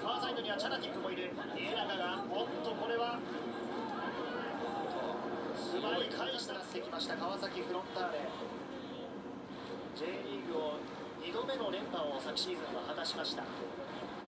ファーサイドにはチャナティックもいる。家長がおっとこれは素早い返し出してきました川崎フロンターレ。 J リーグを2度目の連覇を昨シーズンは果たしました。